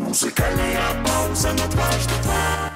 Музыкальная пауза на дважды два.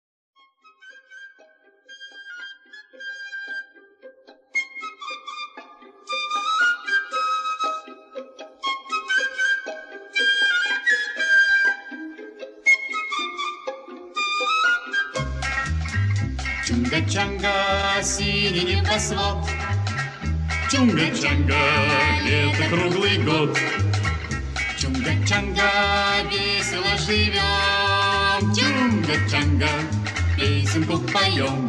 Чунга-чанга, синий небосвод, Чунга-чанга, лето круглый год. Чунга-чанга, весело живем, Чунга-чанга, песенку поем.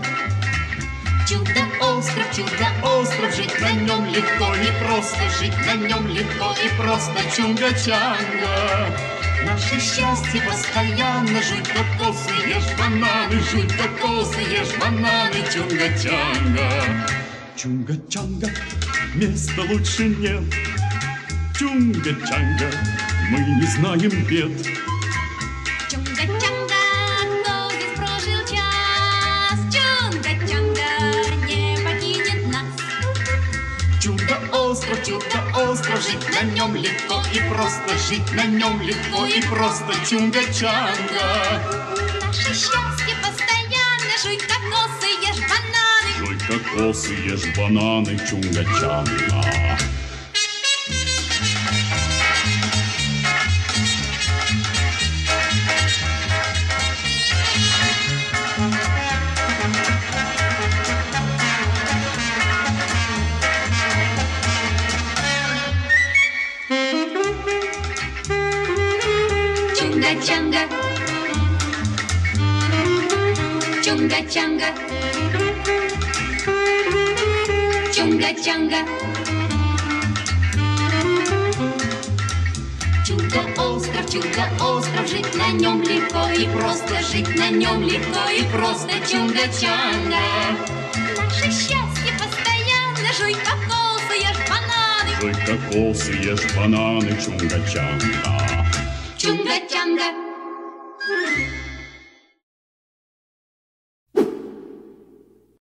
Чудо-остров, жить на нем легко и просто, жить на нем легко и просто, Чунга-чанга. Наше счастье постоянно, жуй кокосы, ешь бананы, жуй кокосы, ешь бананы, Чунга-чанга. Чунга-чанга, места лучше нет, Чунга-чанга, мы не знаем бед. Чунга-чанга, кто здесь прожил час, Чунга-чанга не покинет нас. Чудо-остров, жить на нем легко и просто, жить на нем легко и просто, Чунга-чанга. Наше счастье постоянно, жуй кокосы, ешь бананы. Жуй кокосы, ешь бананы, Чунга-чанга. Чунга-чанга, Чунга-чанга, Чунга-чанга. Чудо-остров, жить на нем легко и просто, жить на нем легко и просто, Чунга-чанга. Наше счастье постоянно, жуй кокосы, ешь бананы. Жуй кокосы, ешь бананы, Чунга-чанга. Чунга-чанга.